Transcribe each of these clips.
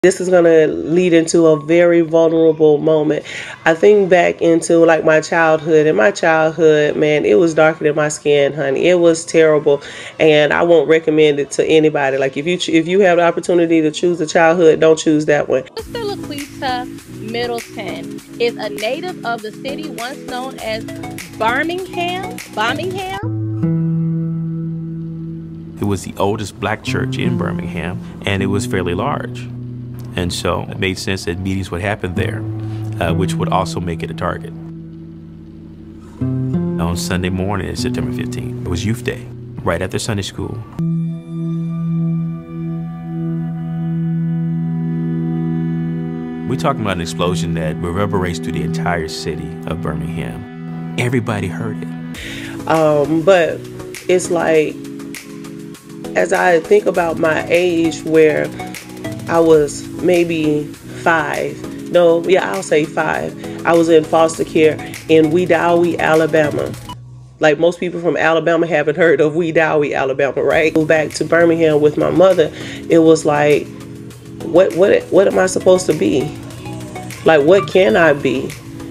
This is going to lead into a very vulnerable moment. I think back into like my childhood. In my childhood, man, it was darker than my skin, honey. It was terrible, and I won't recommend it to anybody. Like if you have the opportunity to choose a childhood, don't choose that one. Mr. LaQuita Middleton is a native of the city once known as Birmingham. It was the oldest black church in Birmingham, and it was fairly large. And so it made sense that meetings would happen there, which would also make it a target. On Sunday morning, September 15th, it was Youth Day, right after Sunday school. We're talking about an explosion that reverberates through the entire city of Birmingham. Everybody heard it. But it's like, as I think about my age where I was maybe 5. No, yeah, I'll say 5. I was in foster care in Wedowee, Alabama. Like most people from Alabama haven't heard of Wedowee, Alabama, right? Go back to Birmingham with my mother. It was like, what am I supposed to be? Like, what can I be?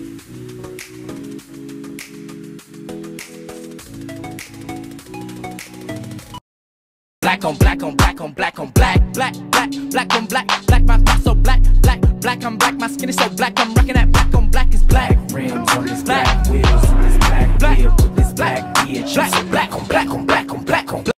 Black on black on black on black on black, black on black, black my thoughts so black, black on black, my skin is so black, I'm rocking that black on black is black. Rims on this black, wheels on this black, wheel with this black, bitch, black on black on black on black on black on black.